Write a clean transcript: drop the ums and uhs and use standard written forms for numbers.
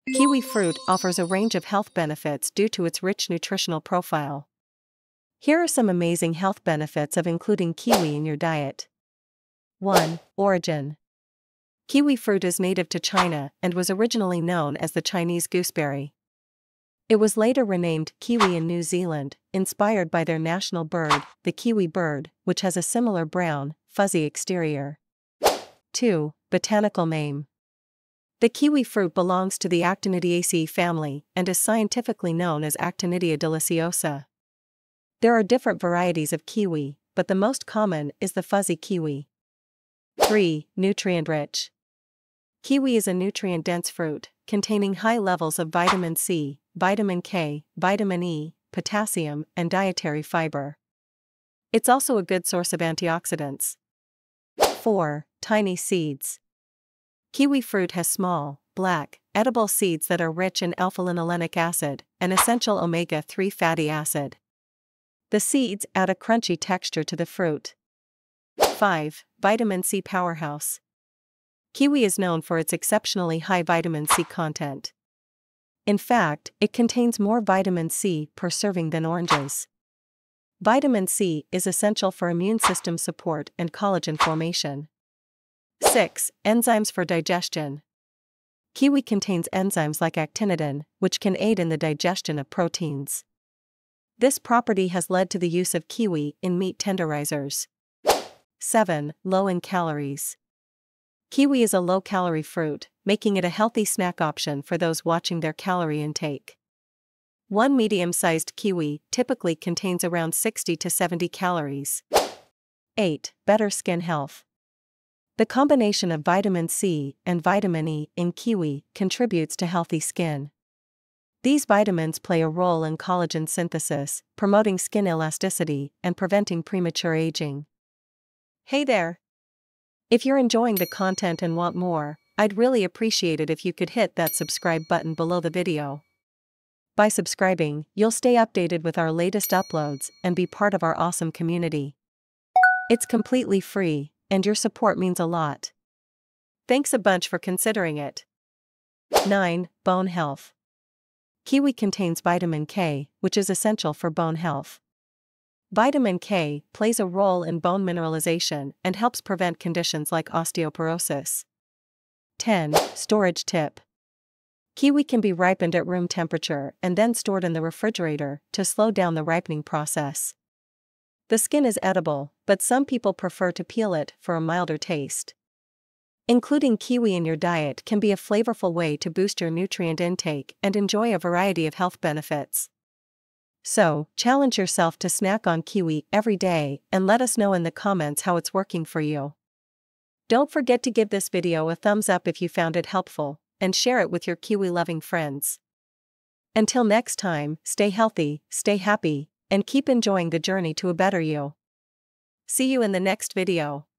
Kiwi fruit offers a range of health benefits due to its rich nutritional profile. Here are some amazing health benefits of including kiwi in your diet. 1. Origin. Kiwi fruit is native to China and was originally known as the Chinese gooseberry. It was later renamed kiwi in New Zealand, inspired by their national bird, the kiwi bird, which has a similar brown, fuzzy exterior. 2. Botanical name. The kiwi fruit belongs to the Actinidiaceae family and is scientifically known as Actinidia deliciosa. There are different varieties of kiwi, but the most common is the fuzzy kiwi. 3. Nutrient-rich. Kiwi is a nutrient-dense fruit, containing high levels of vitamin C, vitamin K, vitamin E, potassium, and dietary fiber. It's also a good source of antioxidants. 4. Tiny seeds. Kiwi fruit has small, black, edible seeds that are rich in alpha-linolenic acid, an essential omega-3 fatty acid. The seeds add a crunchy texture to the fruit. 5. Vitamin C powerhouse. Kiwi is known for its exceptionally high vitamin C content. In fact, it contains more vitamin C per serving than oranges. Vitamin C is essential for immune system support and collagen formation. 6. Enzymes for digestion. Kiwi contains enzymes like actinidin, which can aid in the digestion of proteins. This property has led to the use of kiwi in meat tenderizers. 7. Low in calories. Kiwi is a low-calorie fruit, making it a healthy snack option for those watching their calorie intake. One medium-sized kiwi typically contains around 60 to 70 calories. 8. Better skin health. The combination of vitamin C and vitamin E in kiwi contributes to healthy skin. These vitamins play a role in collagen synthesis, promoting skin elasticity and preventing premature aging. Hey there! If you're enjoying the content and want more, I'd really appreciate it if you could hit that subscribe button below the video. By subscribing, you'll stay updated with our latest uploads and be part of our awesome community. It's completely free, and your support means a lot. Thanks a bunch for considering it. 9. Bone health. Kiwi contains vitamin K, which is essential for bone health. Vitamin K plays a role in bone mineralization and helps prevent conditions like osteoporosis. 10. Storage tip. Kiwi can be ripened at room temperature and then stored in the refrigerator to slow down the ripening process. The skin is edible, but some people prefer to peel it for a milder taste. Including kiwi in your diet can be a flavorful way to boost your nutrient intake and enjoy a variety of health benefits. So, challenge yourself to snack on kiwi every day and let us know in the comments how it's working for you. Don't forget to give this video a thumbs up if you found it helpful, and share it with your kiwi-loving friends. Until next time, stay healthy, stay happy, and keep enjoying the journey to a better you. See you in the next video.